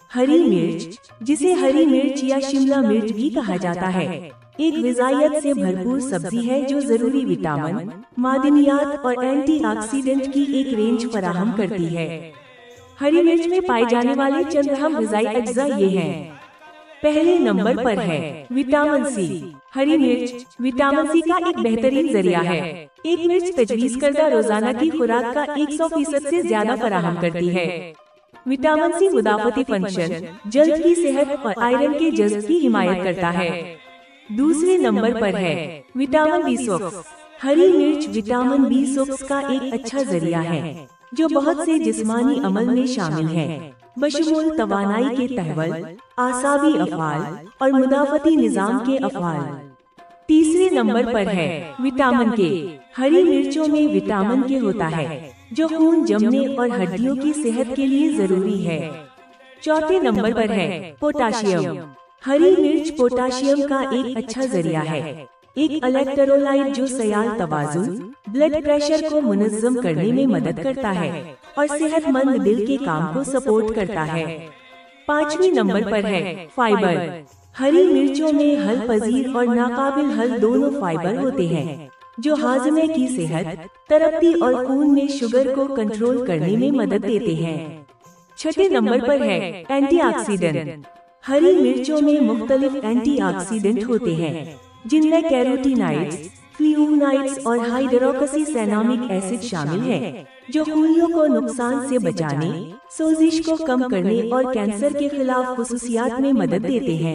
ہری مرچ، جسے ہری مرچ یا شملہ مرچ بھی کہا جاتا ہے، ایک غذائیت سے بھرپور سبزی ہے جو ضروری وٹامن، معدنیات اور اینٹی آکسیڈنٹ کی ایک رینج فراہم کرتی ہے۔ ہری مرچ میں پائے جانے والے چند اہم غذائی اجزاء یہ ہیں۔ پہلے نمبر پر ہے وٹامن سی۔ ہری مرچ وٹامن سی کا ایک بہترین ذریعہ ہے۔ ایک مرچ تجویز کردہ روزانہ کی خوراک کا 100% سے زیادہ فراہم کرتی ہے۔ وٹامن سی مدافعتی فنکشن، جلد کی صحت اور آئرن کے جذب کی حمایت کرتا ہے۔ دوسرے نمبر پر ہے وٹامن B6۔ ہری مرچ وٹامن B6 کا ایک اچھا ذریعہ ہے جو بہت سے جسمانی عمل میں شامل ہے، بشمول توانائی کے تحول، اعصابی افعال اور مدافعتی نظام کے افعال۔ تیسرے نمبر پر ہے وٹامن کے۔ ہری مرچوں میں وٹامن کے ہوتا ہے جو خون جمنے اور ہڈیوں کی صحت کے لیے ضروری ہے۔ چوتھے نمبر پر ہے پوٹاشیم۔ ہری مرچ پوٹاشیم کا ایک اچھا ذریعہ ہے، ایک الیکٹرولائٹ جو سیال توازن، بلڈ پریشر کو منظم کرنے میں مدد کرتا ہے اور صحت مند دل کے کام کو سپورٹ کرتا ہے۔ پانچویں نمبر پر ہے فائبر۔ ہری مرچوں میں حل پذیر اور ناقابل حل دونوں فائبر ہوتے ہیں جو ہاضمے کی صحت، ترقی اور خون میں شوگر کو کنٹرول کرنے میں مدد دیتے ہیں۔ چھٹے نمبر پر ہے اینٹی آکسیڈنٹ۔ ہری مرچوں میں مختلف اینٹی آکسیڈنٹ ہوتے ہیں جن میں کیروٹینائڈز، فلیوونائڈز اور ہائیڈروکسی سینامک ایسڈ شامل ہیں جو خلیوں کو نقصان سے بچانے، سوزش کو کم کرنے اور کینسر کے خلاف خصوصیات میں مدد دیتے ہیں۔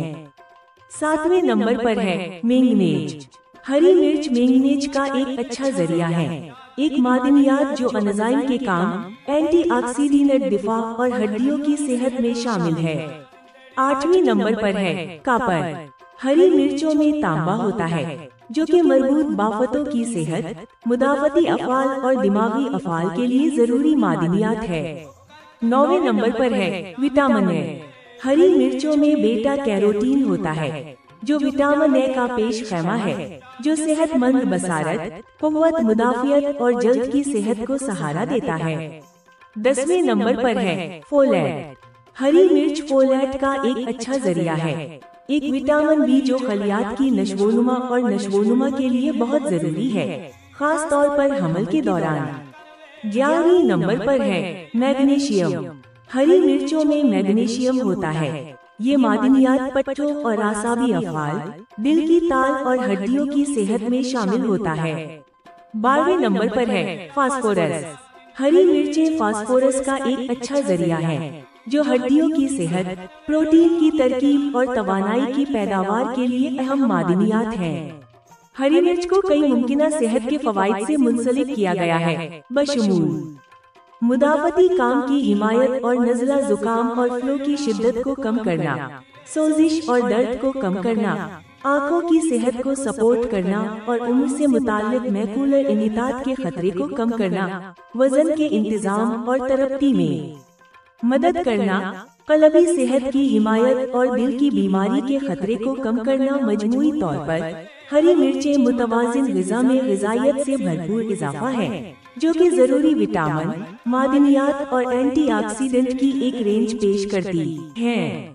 ساتویں نمبر پر ہے مینگنیز۔ ہری مرچ مینگنیز کا ایک اچھا ذریعہ ہے، ایک معدنیات جو انزائم کے کام، اینٹی آکسیڈنٹ دفاع اور ہڈیوں کی صحت میں شامل ہے۔ آٹھویں نمبر پر ہے کاپر۔ ہری مرچوں میں تانبا ہوتا ہے جو کہ مربوط بافتوں کی صحت، مدافعتی افعال اور دماغی افعال کے لیے ضروری معدنیات ہے۔ نویں نمبر پر ہے وٹامن اے۔ ہری مرچوں میں بیٹا کیروٹین ہوتا ہے جو وٹامن اے کا پیش خیمہ ہے جو صحت مند بصارت، قوت مدافعت اور جلد کی صحت کو سہارا دیتا ہے۔ 10ویں نمبر پر ہے فولیٹ۔ ہری مرچ فولیٹ کا ایک اچھا ذریعہ ہے، ایک وٹامن بی جو خلیات کی نشوونما اور نشوونما کے لیے بہت ضروری ہے، خاص طور پر حمل کے دوران۔ 11ویں نمبر پر ہے میگنیشیم۔ ہری مرچوں میں میگنیشیم ہوتا ہے، یہ معدنیات پٹھوں اور اعصابی افعال، دل کی تال اور ہڈیوں کی صحت میں شامل ہوتا ہے۔ 12ویں نمبر پر ہے فاسفورس۔ ہری مرچیں فاسفورس کا ایک اچھا ذریعہ ہے جو ہڈیوں کی صحت، پروٹین کی ترکیب اور توانائی کی پیداوار کے لیے اہم معدنیات ہیں۔ ہری مرچ کو کئی ممکنہ صحت کے فوائد سے منسلک کیا گیا ہے، بشمول مدافعتی کام کی حمایت اور نزلہ زکام اور فلو کی شدت کو کم کرنا، سوزش اور درد کو کم کرنا، آنکھوں کی صحت کو سپورٹ کرنا اور عمر سے متعلق میکولر انعطاف کے خطرے کو کم کرنا، وزن کے انتظام اور ترقی میں مدد کرنا، قلبی صحت کی حمایت اور دل کی بیماری کے خطرے کو کم کرنا۔ مجموعی طور پر ہری مرچیں متوازن غذا میں غذائیت سے بھرپور اضافہ ہے جو کہ ضروری وٹامن، معدنیات اور اینٹی آکسیڈنٹ کی ایک رینج پیش کرتی ہیں۔